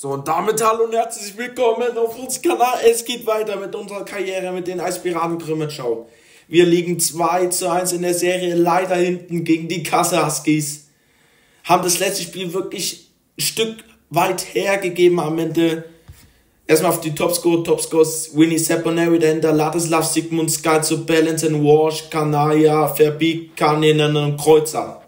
So, und damit hallo und herzlich willkommen auf unserem Kanal. Es geht weiter mit unserer Karriere mit den Eispiraten Grimmitschau. Wir liegen 2:1 in der Serie, leider hinten gegen die Kassel Huskies. Haben das letzte Spiel wirklich ein Stück weit hergegeben am Ende. Erstmal auf die Topscores Winnie Seponeri, dahinter Ladislav Sigmund, Skyzo, Balance and Walsh, Kanaya, Verbeek, Kaninen und Kreuzer.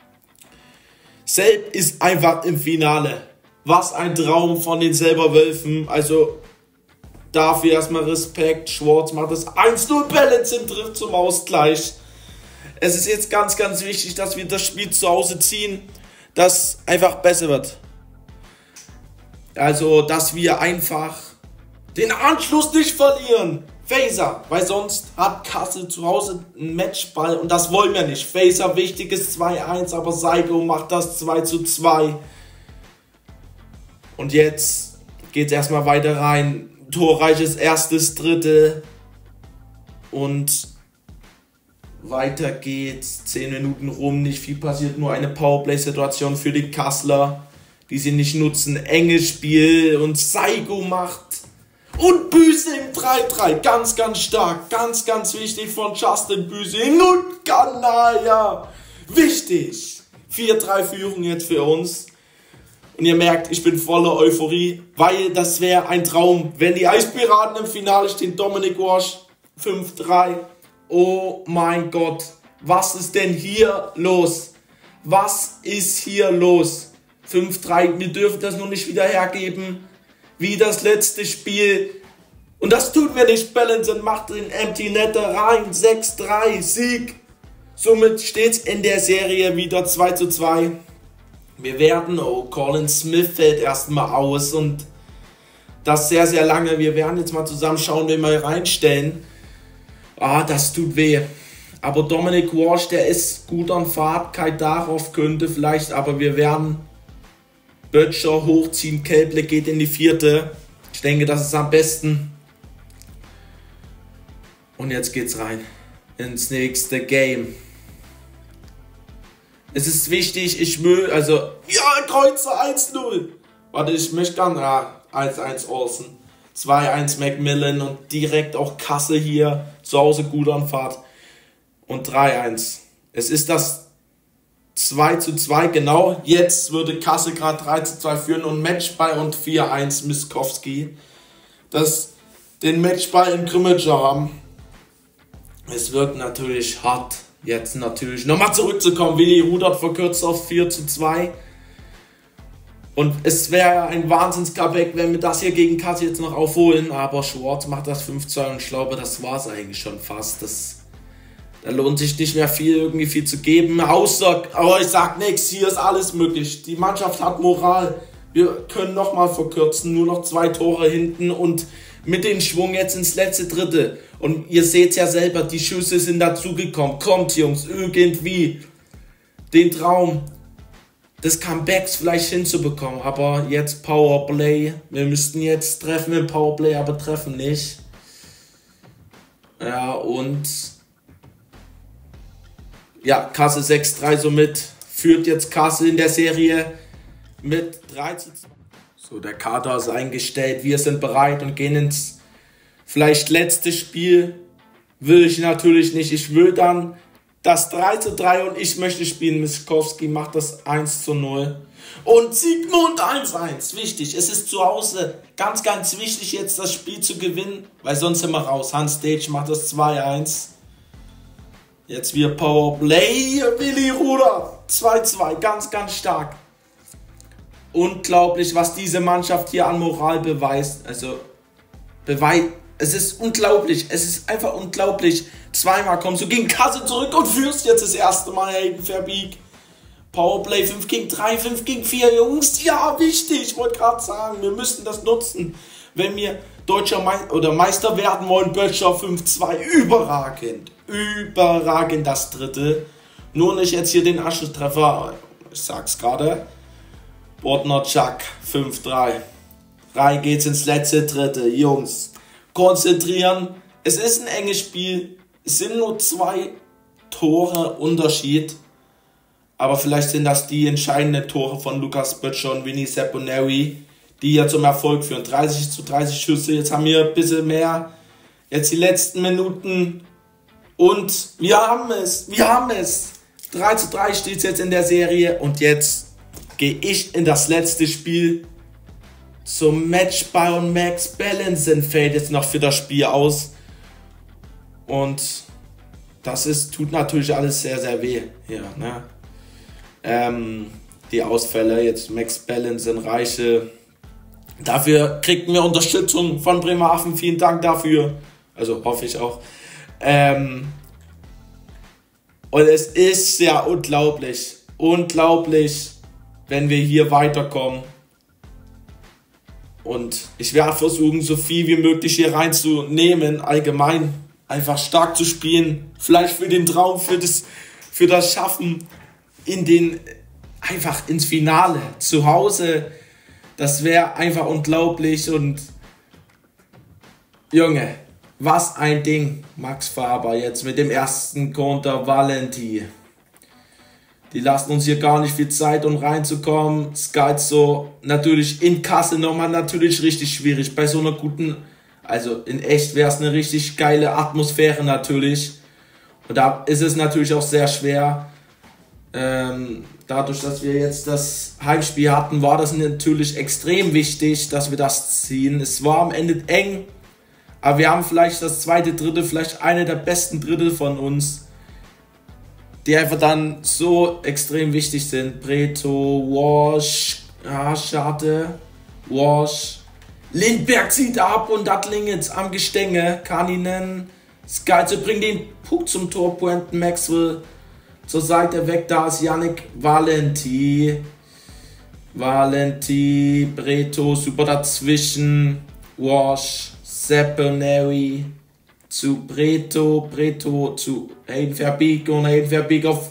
Selb ist einfach im Finale. Was ein Traum von den Selberwölfen. Also dafür erstmal Respekt. Schwarz macht das 1:0. Balance trifft zum Ausgleich. Es ist jetzt ganz, ganz wichtig, dass wir das Spiel zu Hause ziehen, das einfach besser wird. Also, dass wir einfach den Anschluss nicht verlieren. Faser, weil sonst hat Kassel zu Hause einen Matchball und das wollen wir nicht. Faser, wichtiges 2:1, aber Saigo macht das 2:2. Und jetzt geht es erstmal weiter rein. Torreiches erstes Drittel. Und weiter geht's. 10 Minuten rum, nicht viel passiert. Nur eine Powerplay-Situation für die Kasseler, die sie nicht nutzen. Enges Spiel und Saigo macht. Und Büsing 3:3. Ganz, ganz stark. Ganz, ganz wichtig von Justin Büsing. Und Kanaya. Wichtig. 4:3 Führung jetzt für uns. Und ihr merkt, ich bin voller Euphorie, weil das wäre ein Traum. Wenn die Eispiraten im Finale stehen, Dominic Walsh 5:3. Oh mein Gott, was ist denn hier los? Was ist hier los? 5:3, wir dürfen das nur nicht wieder hergeben, wie das letzte Spiel. Und das tun wir nicht. Balance macht den Empty Netter rein, 6:3, Sieg. Somit steht es in der Serie wieder 2:2. Wir werden, Colin Smith fällt erstmal aus und das sehr, sehr lange. Wir werden jetzt mal zusammen schauen, wen wir reinstellen. Das tut weh. Aber Dominic Walsh, der ist gut an Fahrt. Kai Darauf könnte vielleicht, aber wir werden Böttcher hochziehen. Kelble geht in die 4. Ich denke, das ist am besten. Und jetzt geht's rein ins nächste Game. Es ist wichtig, Kreuzer 1:0. Warte, ich möchte dann, 1:1 Orson. 2:1 Macmillan und direkt auch Kassel hier, zu Hause gut an Fahrt. Und 3:1. Es ist das 2:2, genau. Jetzt würde Kassel gerade 3:2 führen und Matchball und 4:1 Miskowski. Das den Matchball in Grimmitschau haben. Es wirkt natürlich hart. Jetzt natürlich nochmal zurückzukommen. Willi rudert verkürzt auf 4:2. Und es wäre ein Wahnsinns-Comeback, wenn wir das hier gegen Kassel jetzt noch aufholen. Aber Schwarz macht das 5:2 und ich glaube, das war es eigentlich schon fast. Da lohnt sich nicht mehr irgendwie viel zu geben. Aber ich sag nichts, hier ist alles möglich. Die Mannschaft hat Moral. Wir können nochmal verkürzen. Nur noch 2 Tore hinten und mit dem Schwung jetzt ins letzte Drittel. Und ihr seht es ja selber, die Schüsse sind dazugekommen. Kommt, Jungs, irgendwie den Traum des Comebacks vielleicht hinzubekommen. Aber jetzt Powerplay. Wir müssten jetzt treffen im Powerplay, aber treffen nicht. Ja, und Kassel 6:3 somit führt jetzt Kassel in der Serie mit 3:2. So, der Kader ist eingestellt, wir sind bereit und gehen ins vielleicht letzte Spiel. Will ich natürlich nicht. Ich will dann das 3:3 und ich möchte spielen. Miskowski macht das 1:0. Und Sigmund 1:1. Wichtig, es ist zu Hause ganz, ganz wichtig jetzt das Spiel zu gewinnen, weil sonst sind wir raus. Hans Stage macht das 2:1. Jetzt wir Powerplay. Willi Ruder 2:2. Ganz, ganz stark. Unglaublich, was diese Mannschaft hier an Moral beweist. Es ist unglaublich. Es ist einfach unglaublich. Zweimal kommst du gegen Kassel zurück und führst jetzt das erste Mal Hayden Verbeek. Powerplay 5 gegen 3, 5 gegen 4, Jungs. Ja, wichtig. Ich wollte gerade sagen, wir müssen das nutzen. Wenn wir deutscher Meister werden wollen, Böttcher 5:2. Überragend. Überragend das Dritte. Nur nicht jetzt hier den Aschentreffer. Ich sag's gerade. Bodnar-Chuck 5:3. Rein geht's ins letzte Drittel. Jungs, konzentrieren. Es ist ein enges Spiel. Es sind nur 2 Tore Unterschied. Aber vielleicht sind das die entscheidenden Tore von Lukas Böttcher und Winnie Seponeri, die ja zum Erfolg führen. 30-30 Schüsse, jetzt haben wir ein bisschen mehr. Jetzt die letzten Minuten und wir haben es. 3-3 steht es jetzt in der Serie und jetzt gehe ich in das letzte Spiel zum Matchball und Max Balancen fällt jetzt noch für das Spiel aus. Und das tut natürlich alles sehr, sehr weh hier, ne? Die Ausfälle, jetzt Max Balancen, Reiche. Dafür kriegten wir Unterstützung von Bremerhaven. Vielen Dank dafür. Also hoffe ich auch. Und es ist ja unglaublich, wenn wir hier weiterkommen. Und ich werde versuchen, so viel wie möglich hier reinzunehmen, allgemein einfach stark zu spielen. Vielleicht für den Traum, für das Schaffen einfach ins Finale zu Hause. Das wäre einfach unglaublich und Junge, was ein Ding. Max Faber jetzt mit dem ersten Konter Valenti. Die lassen uns hier gar nicht viel Zeit, um reinzukommen. Scalzo natürlich in Kassel nochmal natürlich richtig schwierig. Bei so einer guten, also in echt wäre es eine richtig geile Atmosphäre natürlich. Und da ist es natürlich auch sehr schwer. Dadurch, dass wir jetzt das Heimspiel hatten, war das natürlich extrem wichtig, dass wir das ziehen. Es war am Ende eng, aber wir haben vielleicht das zweite Drittel, vielleicht eine der besten Drittel von uns, die einfach dann so extrem wichtig sind. Breto, Walsh, schade, Walsh. Lindberg zieht ab und Dattlingitz am Gestänge. Kaninen, Scalzo bringt den Puck zum Tor, Puenten Maxwell zur Seite weg, da ist Yannick Valenti, Breto, super dazwischen, Walsh, Seppelneri zu Breto zu Hayden Verbeek und Hayden Verbeek auf,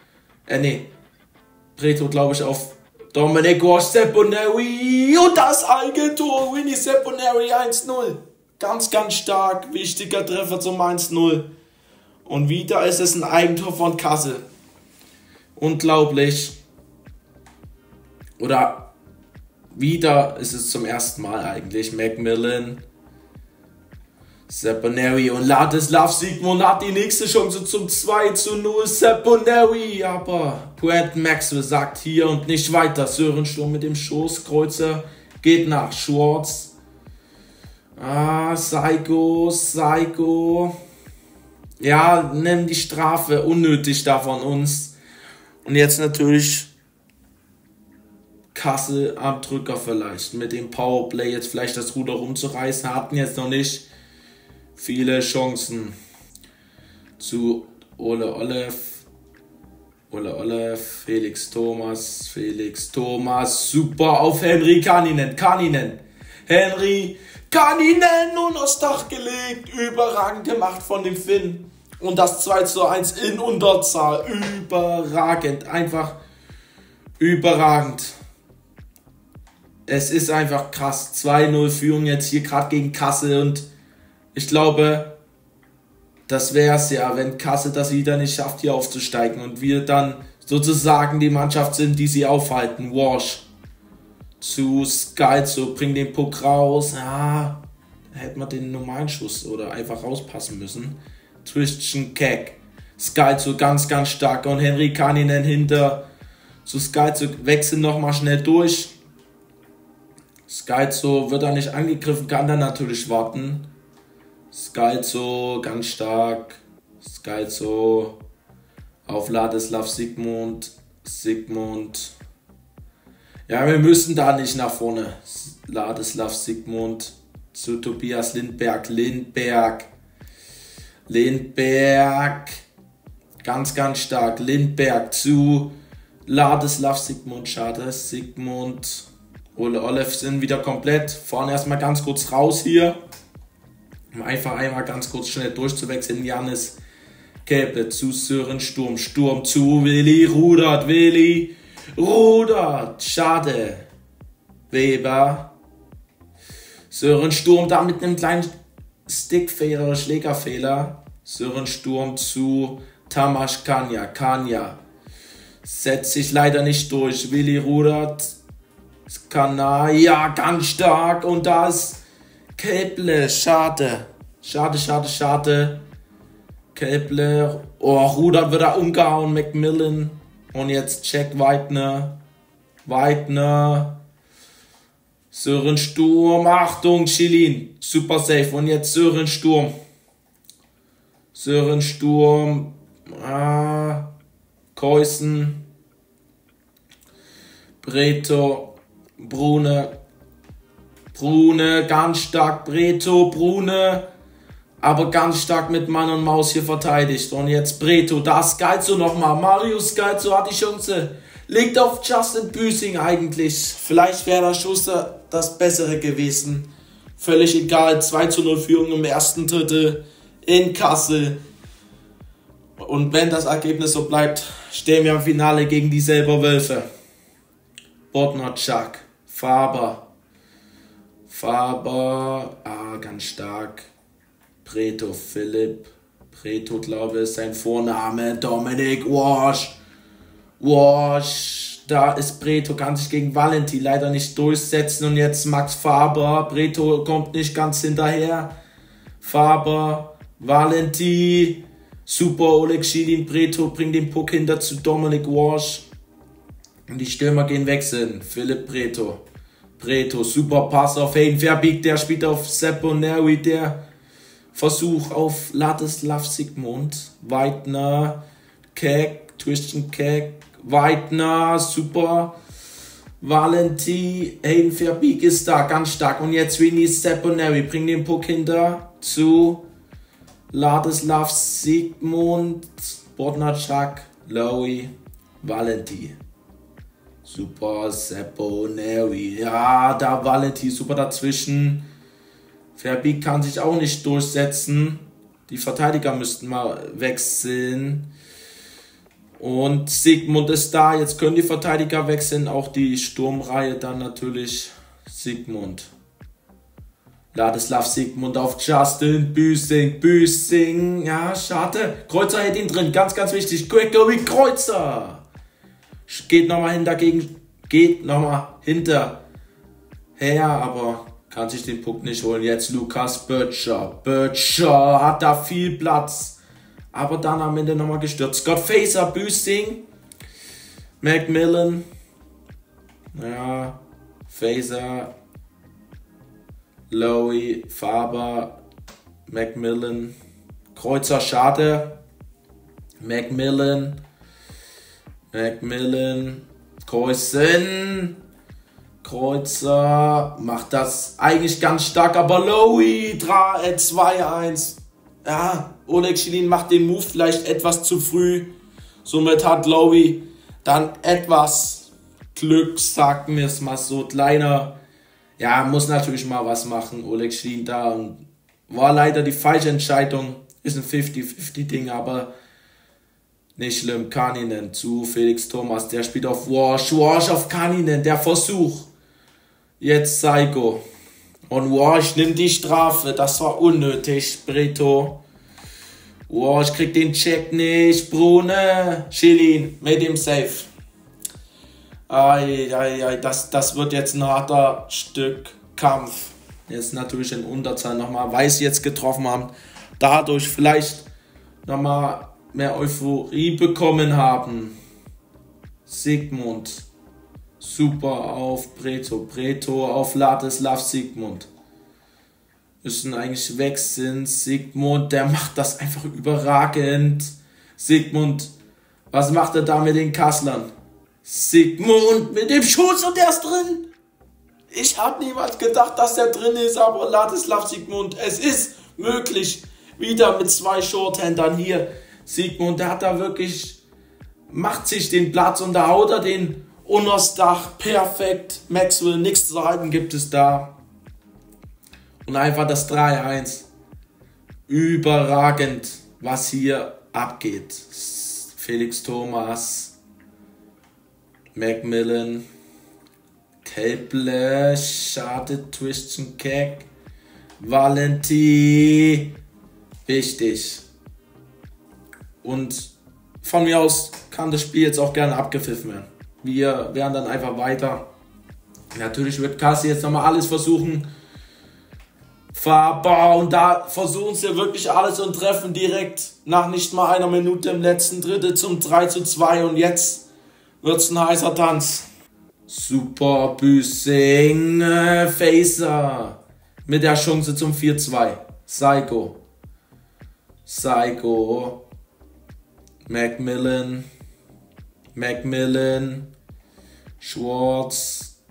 Breto glaube ich auf Dominik Walsh, Seppelneri und das Eigentor, Winnie Seppelneri 1-0, ganz, ganz stark, wichtiger Treffer zum 1-0. Und wieder ist es ein Eigentor von Kassel. Unglaublich. Oder wieder ist es zum ersten Mal eigentlich. Macmillan, Seppelneri und Ladislav Sigmund hat die nächste Chance zum 2-0. Seppelneri, aber Puenten Maxwell sagt hier und nicht weiter. Sören Sturm mit dem Stoßkreuzer geht nach Schwartz. Psycho. Ja, nimm die Strafe unnötig da von uns. Und jetzt natürlich Kassel am Drücker vielleicht. Mit dem Powerplay jetzt vielleicht das Ruder rumzureißen. Hatten jetzt noch nicht viele Chancen. Zu Ole Olev, Felix Thomas. Super auf Henry Kaninen. Henry Kaninen und aufs Dach gelegt. Überragend gemacht von dem Finn. Und das 2-1 in Unterzahl. Überragend. Einfach überragend. Es ist einfach krass. 2-0 Führung jetzt hier gerade gegen Kassel. Und ich glaube, das wäre es ja, wenn Kassel das wieder nicht schafft, hier aufzusteigen. Und wir dann sozusagen die Mannschaft sind, die sie aufhalten. Walsh zu Scalzo, bringt den Puck raus. Da hätte man den normalen Schuss oder einfach rauspassen müssen. Christian Keck. Scalzo ganz, ganz stark. Und Henry Kaninen hinter zu Scalzo. Wechseln nochmal schnell durch. Scalzo wird da nicht angegriffen, kann dann natürlich warten. Scalzo ganz stark. Scalzo auf Ladislav Sigmund. Ja, wir müssen da nicht nach vorne. Ladislav Sigmund zu Tobias Lindberg. Ganz, ganz stark. Lindberg zu Ladislav Sigmund. Schade. Sigmund. Ole Olev sind wieder komplett. Vorne erstmal ganz kurz raus hier. Um einfach einmal ganz kurz schnell durchzuwechseln. Janis Kelpe zu Sören Sturm. Sturm zu Willi Rudert. Schade. Weber. Sören Sturm da mit einem kleinen Stickfehler oder Schlägerfehler. Sören Sturm zu Tamas Kania. Setzt sich leider nicht durch. Willi Rudert. Kanal, ja, ganz stark. Und da ist Kelble, schade. Schade. Kelble, oh, Rudert wird er umgehauen, Macmillan. Und jetzt Jack Weidner. Sören Sturm, Achtung, Schilin, super safe. Und jetzt Sören Sturm, Keusen, Breto, Brune, ganz stark, Breto, Brune, aber ganz stark mit Mann und Maus hier verteidigt. Und jetzt Breto, da ist Scalzo nochmal, Marius Scalzo hat die Chance. Liegt auf Justin Büsing eigentlich. Vielleicht wäre der Schuster das Bessere gewesen. Völlig egal. 2:0 Führung im ersten Drittel in Kassel. Und wenn das Ergebnis so bleibt, stehen wir im Finale gegen die selber Wölfe. Bodnarczak, Faber, ganz stark. Breto, Philipp. Breto, glaube ich, ist sein Vorname. Dominik Walsh, da ist Breto, kann sich gegen Valenti leider nicht durchsetzen. Und jetzt Max Faber, Breto kommt nicht ganz hinterher. Faber, Valenti, super, Oleg Schilin, Breto bringt den Puck hinter zu Dominik Walsh. Und die Stürmer gehen wechseln. Philipp Breto, super Pass auf Hayden Verbeek, der spielt auf Seppo Nerwi, der Versuch auf Ladislav Sigmund, Weidner, Christian Keck, Weidner, super. Valenti, Hayden Verbeek ist da, ganz stark. Und jetzt Vinny Seponeri bringt den Puck hinter zu Ladislav Sigmund, Bodnarczak, Lowy, Valenti. Super, Seponeri. Ja, da Valenti, super dazwischen. Verbeek kann sich auch nicht durchsetzen. Die Verteidiger müssten mal wechseln. Und Sigmund ist da, jetzt können die Verteidiger wechseln, auch die Sturmreihe dann natürlich Sigmund. Ladislav Sigmund auf Justin Büsing, ja, schade. Kreuzer hält ihn drin, ganz wichtig, Gregory Kreuzer. Geht nochmal hinterher, aber kann sich den Puck nicht holen. Jetzt Lukas Böttcher hat da viel Platz. Aber dann am Ende nochmal gestürzt. Scott Facer, Büsing, Macmillan, ja, Facer, Lowy, Faber, Macmillan, Kreuzer, schade, Macmillan, Keusen, Kreuzer, macht das eigentlich ganz stark, aber Lowy, 2-1, ja, Oleg Schilin macht den Move vielleicht etwas zu früh. Somit hat Lowy dann etwas Glück, sagen wir es mal so. Kleiner, ja, muss natürlich mal was machen. Oleg Schilin da und war leider die falsche Entscheidung. Ist ein 50-50-Ding, aber nicht schlimm. Kaninen zu Felix Thomas, der spielt auf Walsh auf Kaninen, der Versuch. Jetzt Saigo. Und Walsh nimmt die Strafe, das war unnötig, Breto. Walsh kriegt den Check nicht, Brune, Schilin mit dem Safe. Das wird jetzt ein harter Stück Kampf. Jetzt natürlich in Unterzahl nochmal, weil sie jetzt getroffen haben, dadurch vielleicht nochmal mehr Euphorie bekommen haben. Sigmund, super auf Breto auf Ladislav Sigmund. Müssen eigentlich wechseln. Sigmund, der macht das einfach überragend. Sigmund, was macht er da mit den Kasslern? Sigmund mit dem Schuss und der ist drin. Ich habe niemals gedacht, dass der drin ist, aber Ladislav Sigmund, es ist möglich. Wieder mit 2 Shorthandern hier. Sigmund, der hat da wirklich, macht sich den Platz und da haut er den unters Dach. Perfekt. Maxwell, nichts zu halten gibt es da. Und einfach das 3-1. Überragend, was hier abgeht. Felix Thomas, Macmillan, Kelble, schade, Christian Keck, Valenti. Wichtig. Und von mir aus kann das Spiel jetzt auch gerne abgepfiffen werden. Wir werden dann einfach weiter Natürlich wird Kassel jetzt nochmal alles versuchen. Und da versuchen sie wirklich alles und treffen direkt nach nicht mal einer Minute im letzten Drittel zum 3:2. Und jetzt wird's ein heißer Tanz. Super Büsing, Facer mit der Chance zum 4:2. Psycho. Macmillan. Schwartz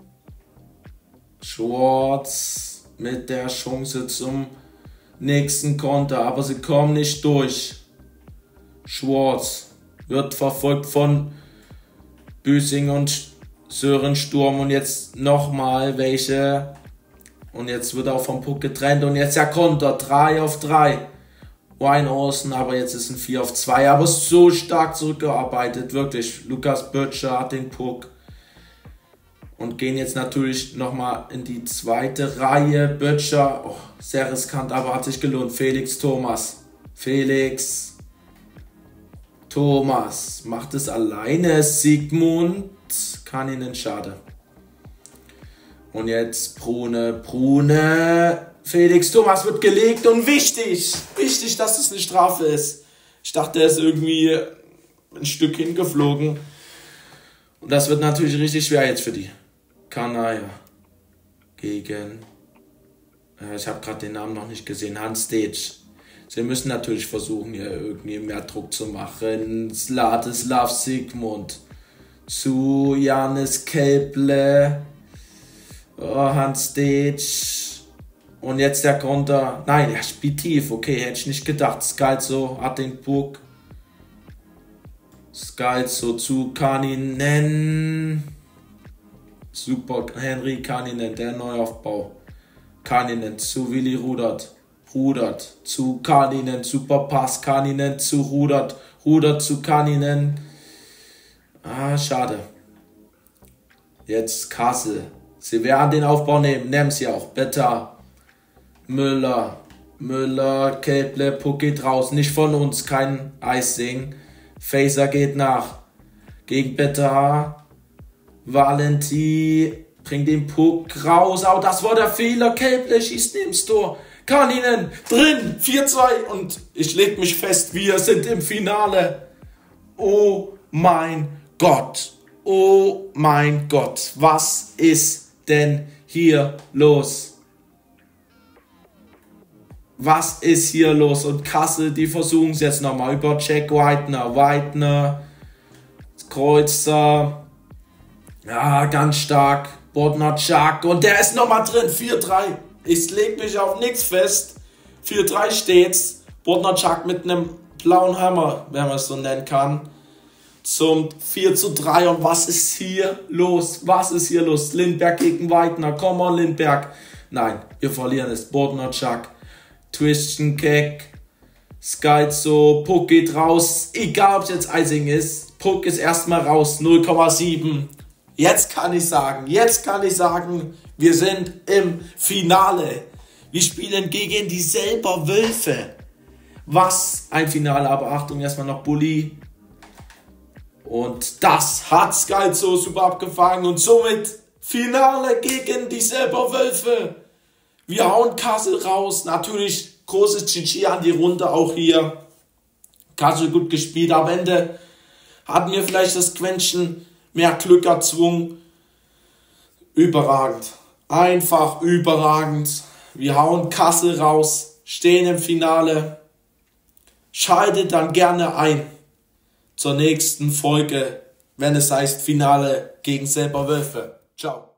mit der Chance zum nächsten Konter, aber sie kommen nicht durch. Schwartz wird verfolgt von Büsing und Sören Sturm und jetzt nochmal welche. Und jetzt wird auch vom Puck getrennt und jetzt der Konter, 3-3. Weinhausen, aber jetzt ist ein 4-2, aber so stark zurückgearbeitet, wirklich. Lukas Böttcher hat den Puck und gehen jetzt natürlich nochmal in die zweite Reihe. Böttcher, sehr riskant, aber hat sich gelohnt. Felix Thomas macht es alleine. Sigmund kann ihnen schade. Und jetzt Brune. Felix Thomas wird gelegt und wichtig, dass es eine Strafe ist. Ich dachte, er ist irgendwie ein Stück hingeflogen. Und das wird natürlich richtig schwer jetzt für die. Kanaya gegen, ich habe gerade den Namen noch nicht gesehen, Hans Stage. Sie müssen natürlich versuchen, hier irgendwie mehr Druck zu machen. Ladislav Sigmund zu Janis Kelble. Hans Stage. Und jetzt der Konter. Nein, er spielt tief. Okay, hätte ich nicht gedacht. Scalzo hat den Puck. Scalzo zu Kaninen. Super, Henry Kaninen, der Neuaufbau. Kaninen zu Willi Rudert zu Kaninen. Super Pass. Kaninen zu Rudert zu Kaninen. Schade. Jetzt Kassel. Sie werden den Aufbau nehmen sie auch. Better. Müller, Kelble, Puck geht raus, nicht von uns, kein Icing. Facer geht nach, gegen Better, Valenti bringt den Puck raus, das war der Fehler, Kelble schießt neben's Tor, Kaninen drin, 4:2 und ich leg mich fest, wir sind im Finale. Oh mein Gott, was ist denn hier los? Was ist hier los? Und Kassel, die versuchen es jetzt nochmal über Jack Whitener, Kreuzer, ganz stark, Bodnarczak und der ist nochmal drin, 4:3. Ich leg mich auf nichts fest, 4:3 steht's, Bodnarczak mit einem blauen Hammer, wenn man es so nennen kann, zum 4:3 und was ist hier los? Lindberg gegen Whitener, komm on Lindberg. Nein, wir verlieren es, Bodnarczak. Twistchen, Keck, Scalzo, Puck geht raus, egal ob es jetzt Icing ist, Puck ist erstmal raus, 0,7. Jetzt kann ich sagen, wir sind im Finale. Wir spielen gegen die selber Wölfe. Was ein Finale, aber Achtung, erstmal noch Bulli. Und das hat Scalzo super abgefangen und somit Finale gegen die selber Wölfe. Wir hauen Kassel raus. Natürlich großes GG an die Runde auch hier. Kassel gut gespielt. Am Ende hatten wir vielleicht das Quäntchen mehr Glück erzwungen. Überragend. Einfach überragend. Wir hauen Kassel raus. Stehen im Finale. Schaltet dann gerne ein zur nächsten Folge, wenn es heißt Finale gegen selber Wölfe. Ciao.